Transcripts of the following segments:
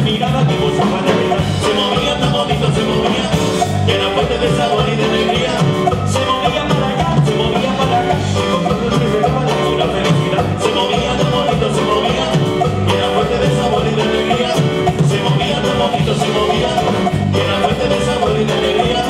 miraba que gozaba de verdad. Se movía tan bonito, se movía, que era fuente de sabor y de alegría. Se movía para allá, se movía para acá, y con todo se regaba la pura felicidad. Se movía tan bonito, se movía, que era fuente de sabor y de alegría. Se movía tan bonito, se movía, que era fuente de sabor y de alegría.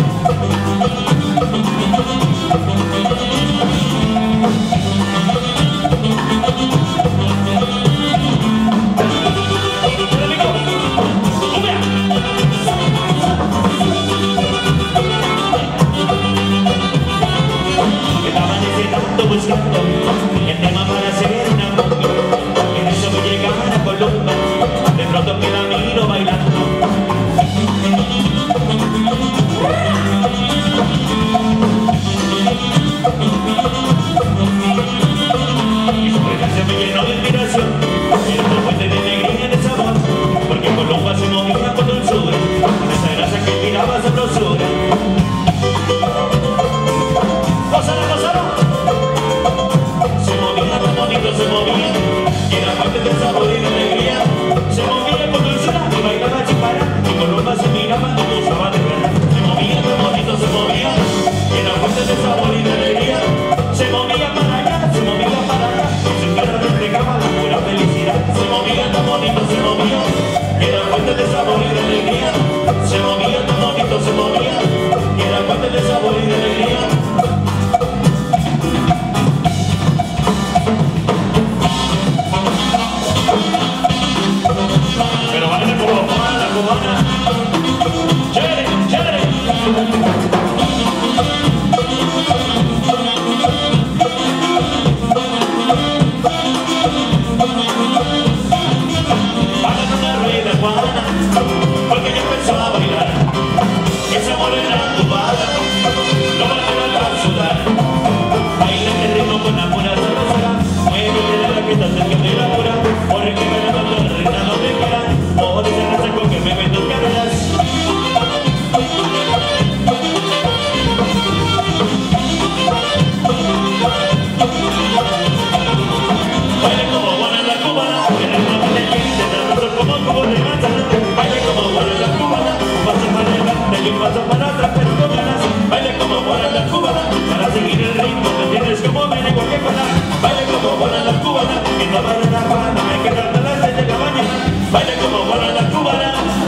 Buscando el tema para hacer una cumbia, en eso me llegaba la columna, de pronto que la miro bailando. Y su presencia me llenó de inspiración, era una fuente de alegría y de sabor, porque Columba se movía con dulzura, con esa grasa que tiraba sabrosura. Se movía, y era parte del sabor y de alegría. Se movía con dulzura y bailaba chipara, y Columba se miraba y gozaba de verdad. Se movía tan bonito, se movía, y era parte del sabor y de alegría. Se movía para allá, se movía para acá, y su cara reflejaba la pura felicidad. Se movía tan bonito, se movía, y era parte del sabor y de alegría. Se movía tan bonito, se movía, y era parte del sabor y de alegría. Chévere, chévere. Hagan una rueda, Juana, porque ya empezó a bailar. Esa morena cubana no va a dejar sudar. Baila este ritmo con la pura sabrosura. Muévete la raqueta cerca de la pura, porque bailando todo el ritmo no te queda. Por esa raza con que me ven tus caderas. Baila como buena la cubana, el ritmo que te quise, te rozo como cubo de manzana. Baila como buena la cubana, un paso para adelante y un paso para atrás, pero con ganas. Baila como buena la cubana, para seguir el ritmo te tienes que mover en cualquier canal. Baila como buena la cubana, y no baila la Juana, me quedo hasta las 6 de la mañana. Baila como buena la cubana.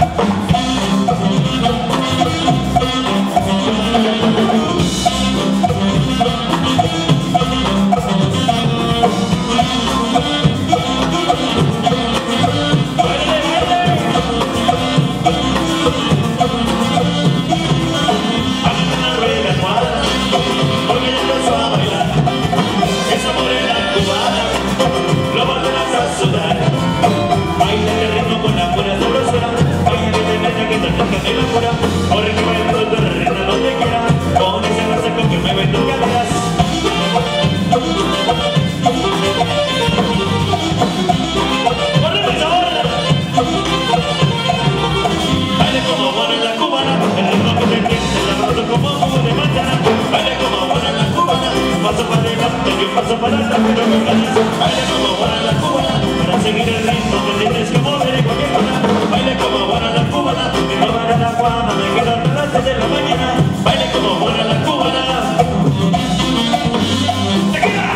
Paso para atrás, pero con ganas. Baila como buena la cubana, para seguir el ritmo que tienes que mover en cualquier canal. Baila como buena la cubana, y no baila la Juana, me quedo hasta las 6 de la mañana. Baila como buena la cubana. ¡Tequila!